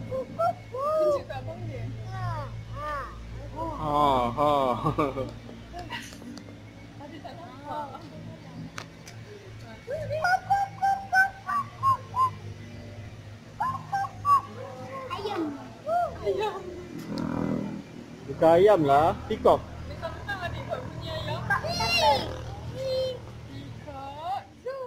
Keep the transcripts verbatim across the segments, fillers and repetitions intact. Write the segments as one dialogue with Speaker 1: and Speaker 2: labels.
Speaker 1: Tunjuk kat abang dia.
Speaker 2: Ha ha.
Speaker 1: Ada tak nampak?
Speaker 3: Ayam.
Speaker 1: Ayam.
Speaker 2: Bukan ayam lah, peacock.
Speaker 1: Mentang-mentang adik buat bunyi ayam. Peacock zoo.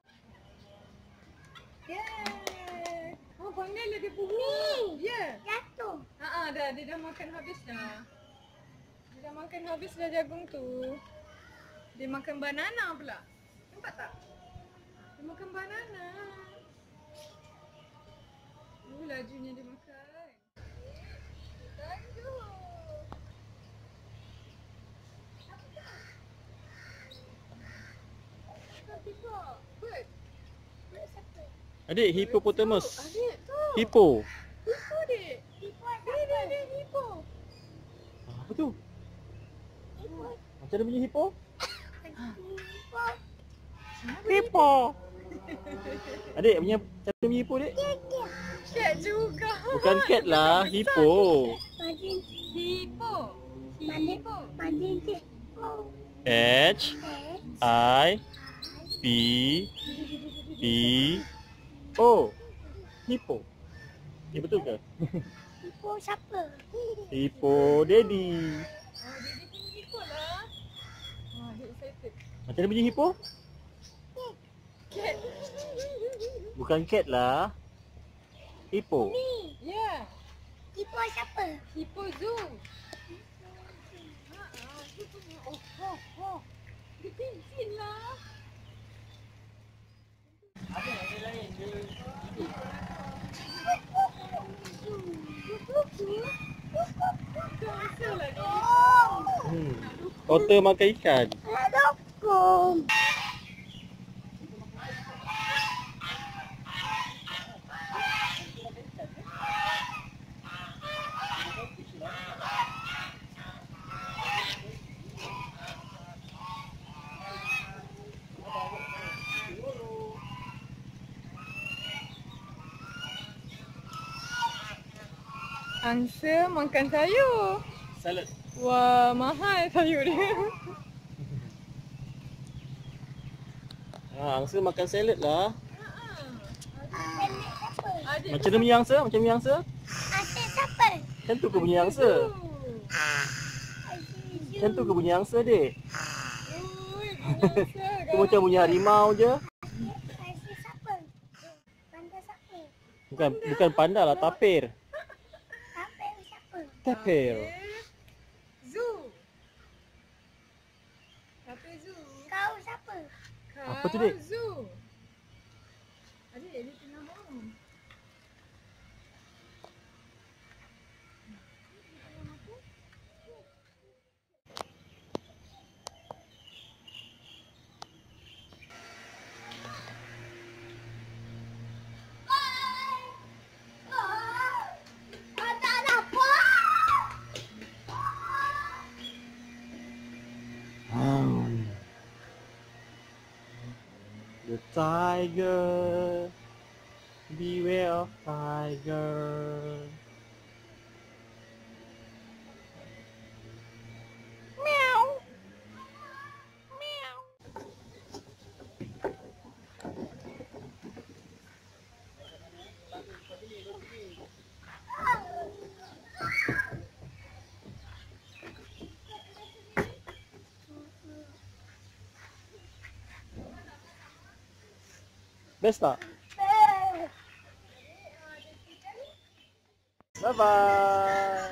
Speaker 1: Yeay. Oh, panggil dia dia burung. Ya.
Speaker 3: Jatuh.
Speaker 1: Haa, dah. Dia dah makan habis dah. Dia dah makan habis dah jagung tu. Dia makan banana pula. Nampak tak? Dia makan banana. Oh, lajunya dia makan. Laju. Peacock. Bird. Bird siapa?
Speaker 2: Adik, hippopotamus.
Speaker 1: Adik tu.
Speaker 2: Hippo.
Speaker 1: Hippo dik.
Speaker 3: Hippo
Speaker 1: Dia dia dia hippo.
Speaker 2: Apa tu? Macam mana bunyi hippo?
Speaker 3: Hippo.
Speaker 2: Hippo. Adik, punya macam mana bunyi hippo, Dik?
Speaker 1: Cat juga.
Speaker 2: Bukan cat lah, hippo.
Speaker 3: Majin.
Speaker 1: Hippo. Hippo.
Speaker 3: Majin hippo.
Speaker 2: H I P P O. Hippo. Eh, betul ke?
Speaker 3: Hippo siapa?
Speaker 2: Hippo daddy.
Speaker 1: Oh, dia punya hippo lah. Oh, dia excited.
Speaker 2: Macam mana bunyi hippo?
Speaker 1: Cat.
Speaker 2: Bukan cat lah. Hippo.
Speaker 3: Ni.
Speaker 1: Ya.
Speaker 3: Hippo siapa?
Speaker 1: Hippo zoo. Ha ah, dia punya. Oh, oh, oh. Dia pincin lah.
Speaker 2: Ada ada lain dia.
Speaker 1: Dancer lah dia.
Speaker 2: Hmm. Otter makan ikan.
Speaker 3: Dukung.
Speaker 1: Angsa makan sayur.
Speaker 2: Salad.
Speaker 1: Wah, mahal sayur dia.
Speaker 2: Ha, angsa makan salad lah.
Speaker 3: Adik siapa?
Speaker 1: Adik
Speaker 2: Macam mana bunyi angsa? Macam bunyi angsa?
Speaker 3: Adik siapa?
Speaker 2: Macam tu ke bunyi angsa? Macam tu ke bunyi angsa, Dik?
Speaker 1: Ui, bunyi angsa.
Speaker 2: Tu macam bunyi harimau je.
Speaker 3: Adik siapa? Panda siapa?
Speaker 2: Bukan bukan panda lah, tapir.
Speaker 3: Tapir siapa?
Speaker 2: Tapir.
Speaker 1: Zoo. Tapir zoo.
Speaker 3: Kau siapa?
Speaker 2: Apa tu, Dik?
Speaker 1: Kau zoo. Adik, dia tengah bangun.
Speaker 2: Hmm. The tiger. Beware of tiger.
Speaker 3: Meow. Meow.
Speaker 2: Best tak? Bye bye.